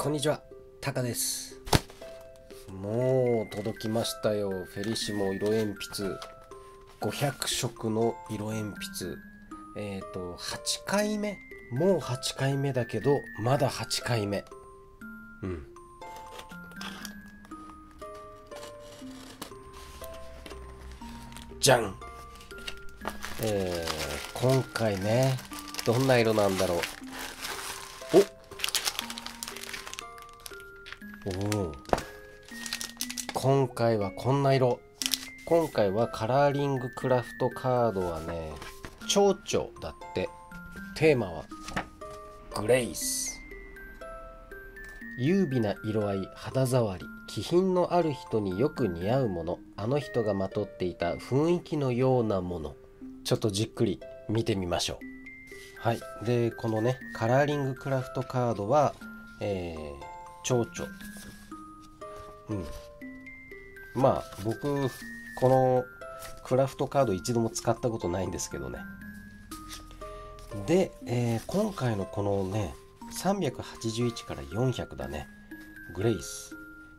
こんにちは、タカです。もう届きましたよ。フェリシモ色鉛筆500色の色鉛筆。8回目。もう8回目だけど、まだ8回目。じゃん。今回ね、どんな色なんだろう。今回はこんな色。今回はカラーリングクラフトカードはね、蝶々だって。テーマはグレイス。優美な色合い、肌触り、気品のある人によく似合うもの、あの人がまとっていた雰囲気のようなもの。ちょっとじっくり見てみましょう。はい。で、このね、カラーリングクラフトカードは、蝶々。まあ僕このクラフトカード一度も使ったことないんですけどね。で、今回のこのね381から400だね、グレイス。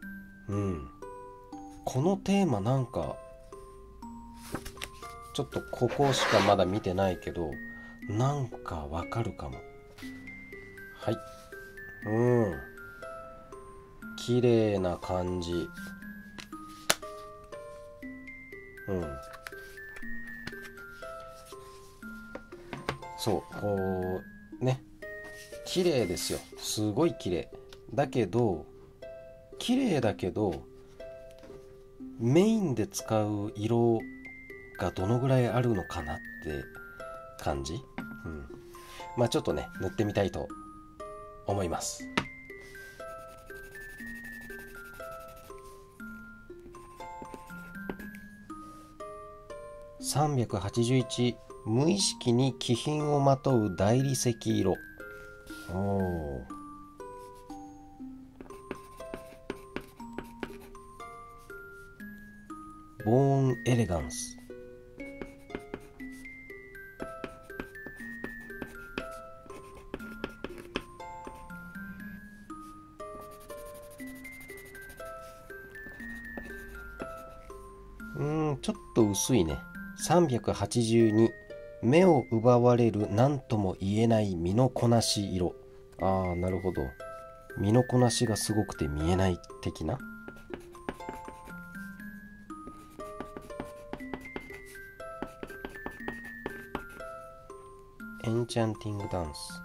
このテーマなんかちょっとここしかまだ見てないけど、なんかわかるかも。はい。綺麗な感じ。そうこうね、綺麗ですよ。すごい綺麗だけど、メインで使う色がどのぐらいあるのかなって感じ。まあちょっとね塗ってみたいと思います。381、無意識に気品をまとう大理石色。ボーンエレガンス。ちょっと薄いね。382、目を奪われる何とも言えない身のこなし色。ああ、なるほど。身のこなしがすごくて見えない的な。エンチャンティングダンス。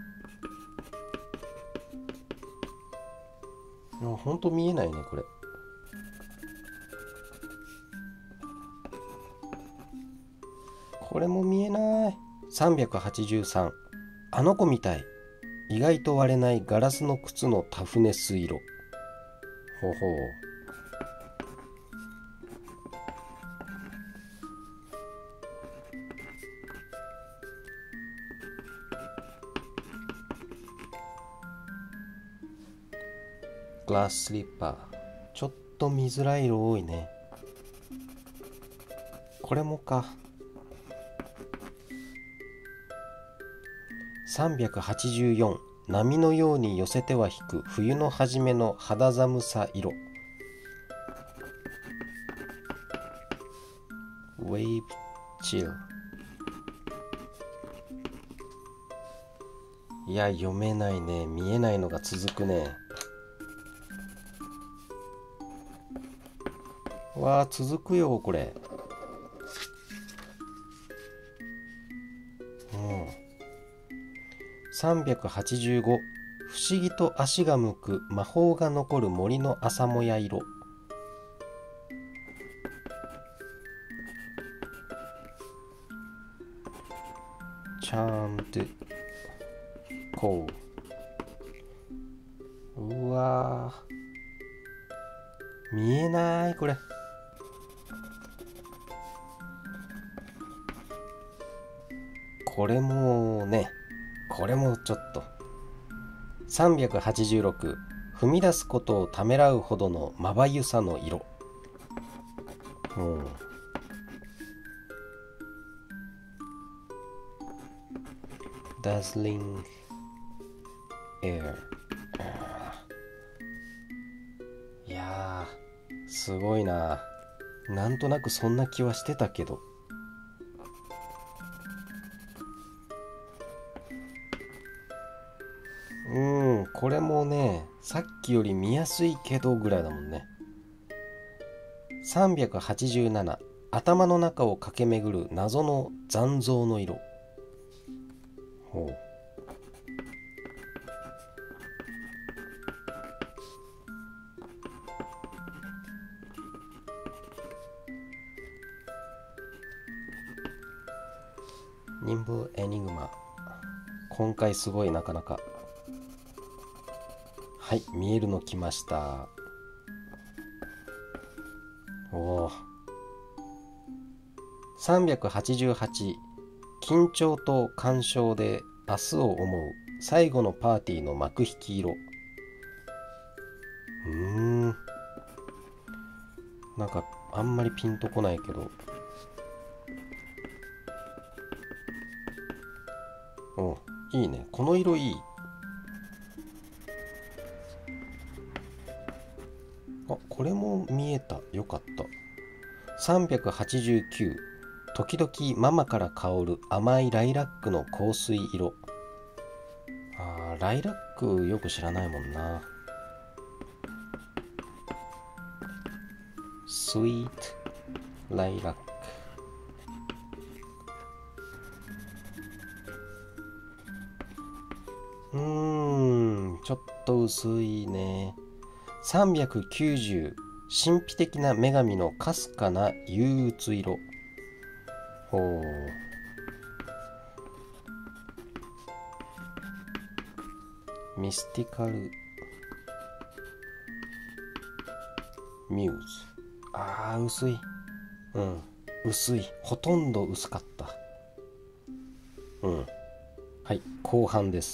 ほんと見えないねこれ。これも見えない。383、あの子みたい、意外と割れないガラスの靴のタフネス色。ほほう。グラススリッパー。ちょっと見づらい色多いね。これもか。384、波のように寄せては引く冬の初めの肌寒さ色。ウェーブチル。いや読めないね。見えないのが続くね。わあ続くよこれ。385、不思議と足が向く魔法が残る森の朝もや色。チャームドコー。うわー見えないこれ。これもね、これもちょっと。386、踏み出すことをためらうほどのまばゆさの色。ダズリングエア。 すごいな。なんとなくそんな気はしてたけど。これもね、さっきより見やすいけどぐらいだもんね。387、頭の中を駆け巡る謎の残像の色。ほう。ニンブエニグマ。今回すごい、なかなか。はい、見えるの来ました。おお。388、緊張と干渉で明日を思う最後のパーティーの幕引き色。なんかあんまりピンとこないけど。お、いいね、この色いい。あ、これも見えた。よかった。389、時々ママから香る甘いライラックの香水色。ライラックよく知らないもんな。スイートライラック。ちょっと薄いね。390、神秘的な女神のかすかな憂鬱色。ほう。ミスティカルミューズ。薄い。薄い。ほとんど薄かった。はい、後半です。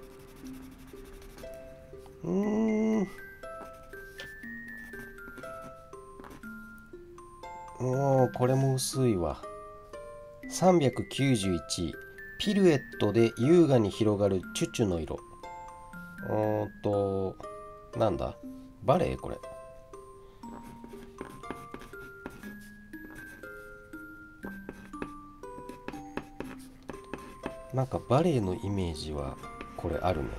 これも薄いわ。391、ピルエットで優雅に広がるチュチュの色。なんだ、バレエこれ。なんかバレエのイメージはこれあるね。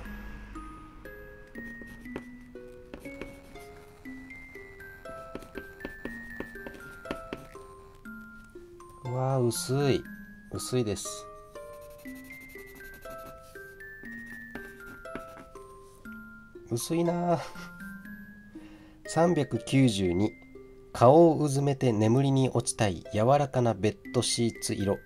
うわー、薄い。薄いです。薄いな。392、顔をうずめて眠りに落ちたい柔らかなベッドシーツ色。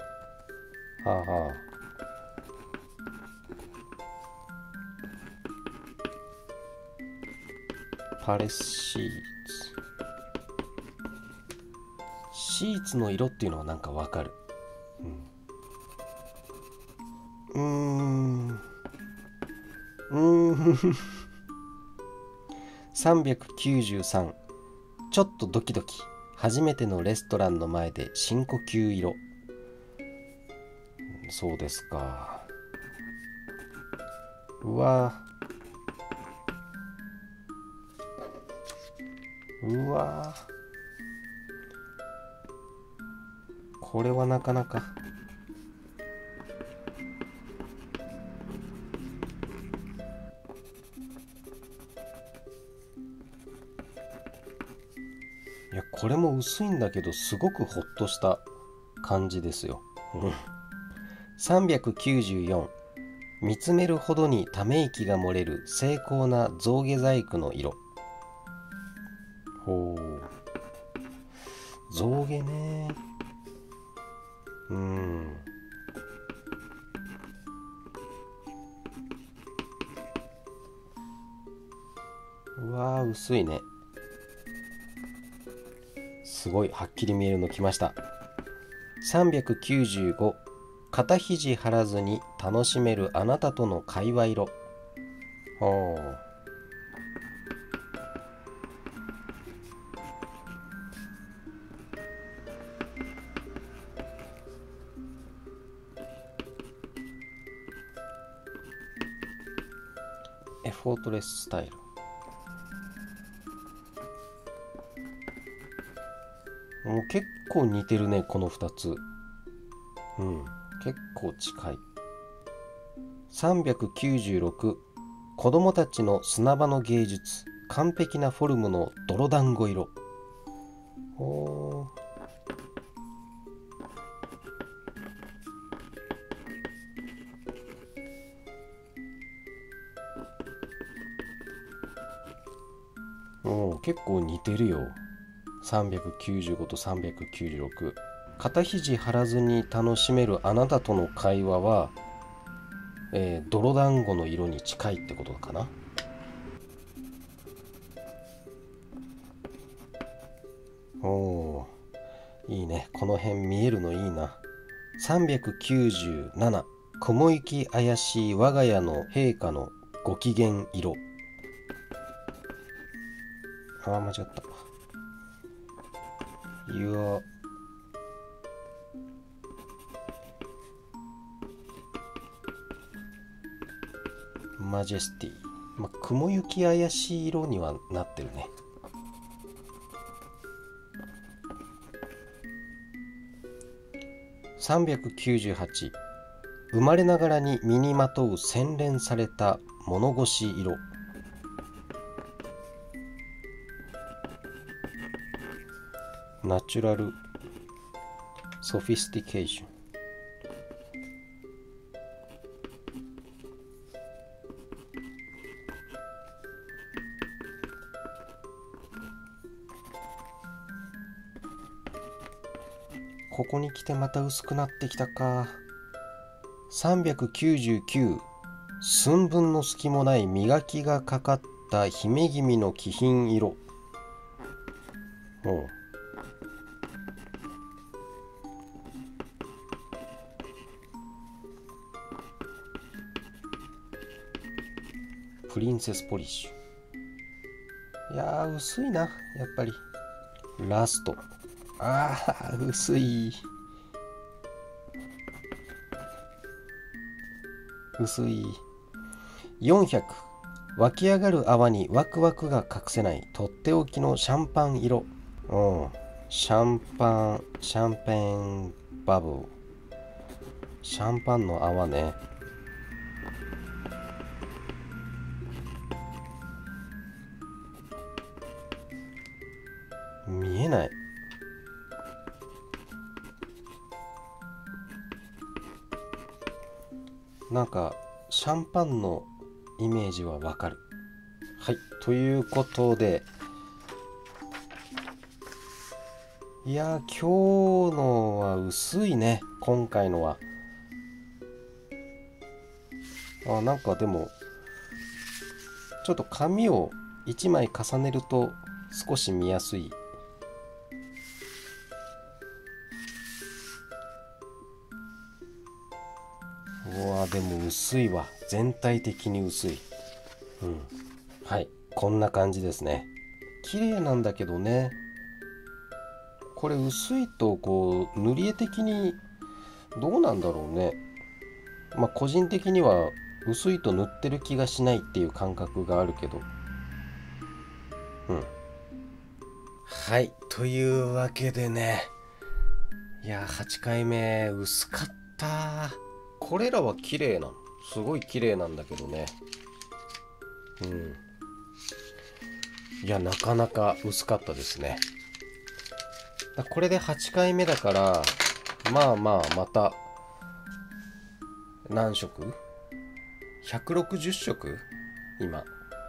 パレスシーツ。シーツの色っていうのはなんかわかる。393、ちょっとドキドキ、初めてのレストランの前で深呼吸色。そうですか。うわこれはなかなか。いや、これも薄いんだけどすごくホッとした感じですよ。394、見つめるほどにため息が漏れる精巧な象牙細工の色。ほう。象牙ね。うわー、薄いね。すごいはっきり見えるのきました。395、肩肘張らずに楽しめるあなたとの会話色。ほう。エフォートレススタイル。 もう結構似てるね、この2つ。うん、結構近い。396、子供たちの砂場の芸術、完璧なフォルムの泥団子色。おー、結構似てるよ。395と396。肩肘張らずに楽しめるあなたとの会話は、泥団子の色に近いってことかな。おー、いいね。この辺見えるのいいな。397、雲行き怪しい我が家の陛下のご機嫌色。間違った。Your Majesty。雲行き怪しい色にはなってるね。398、生まれながらに身にまとう洗練された物腰色。ナチュラルソフィスティケーション。ここに来てまた薄くなってきたか。399、寸分の隙もない磨きがかかった姫君の気品色。プリンセスポリッシュ。いやー、薄いな、やっぱり。ラスト。薄い。薄い。400、湧き上がる泡にワクワクが隠せないとっておきのシャンパン色。シャンペンバブル。シャンパンの泡ね。見えない。なんかシャンパンのイメージはわかる。はい、ということで、いや今日のは薄いね、今回のは。なんかでもちょっと紙を1枚重ねると少し見やすい。でも薄いわ、全体的に薄い。はい、こんな感じですね。綺麗なんだけどね、これ薄いとこう塗り絵的にどうなんだろうね。個人的には薄いと塗ってる気がしないっていう感覚があるけど。はい、というわけでね、いや8回目薄かった。これらは綺麗なの、すごい綺麗なんだけどね。いやなかなか薄かったですね。これで8回目だから、また何色 ?160 色今。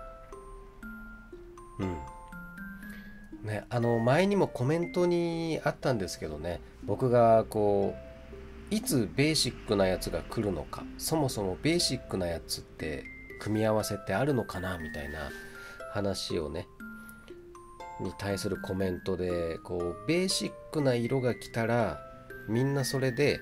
ね、前にもコメントにあったんですけどね、僕がこういつベーシックなやつが来るのか、そもそもベーシックなやつって組み合わせってあるのかなみたいな話をねに対するコメントで、こうベーシックな色が来たらみんなそれで、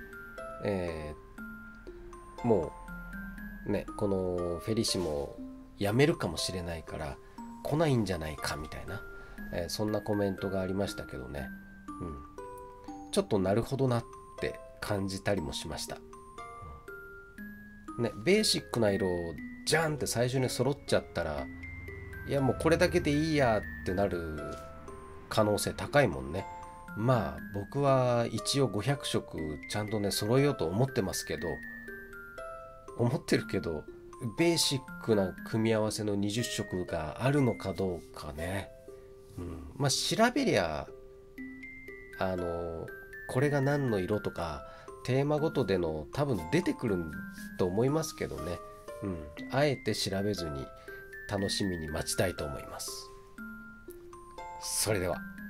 もうねこのフェリシモやめるかもしれないから来ないんじゃないかみたいな、そんなコメントがありましたけどね、ちょっとなるほどなって感じたりもしました。ベーシックな色じゃんって最初に揃っちゃったら、いやもうこれだけでいいやってなる可能性高いもんね。 まあ僕は一応500色ちゃんとね揃えようと思ってるけど、ベーシックな組み合わせの20色があるのかどうかね。まあ調べりゃあのこれが何の色とかテーマごとでの多分出てくると思いますけどね。あえて調べずに楽しみに待ちたいと思います。それでは。